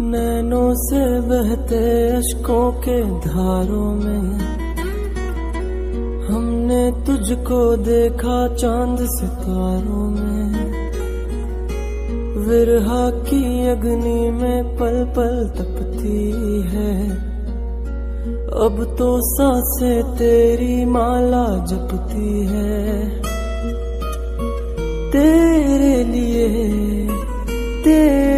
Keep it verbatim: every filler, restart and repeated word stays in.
नैनों से बहते अश्कों के धारों में हमने तुझको देखा चांद सितारों में। विरहा की अग्नि में पल पल तपती है, अब तो सांसें तेरी माला जपती है। तेरे लिए तेरे